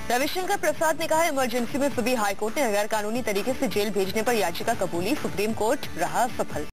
रविशंकर प्रसाद ने कहा, इमरजेंसी में फंसी हाईकोर्ट ने गैर कानूनी तरीके से जेल भेजने पर याचिका कबूली, सुप्रीम कोर्ट रहा सफल।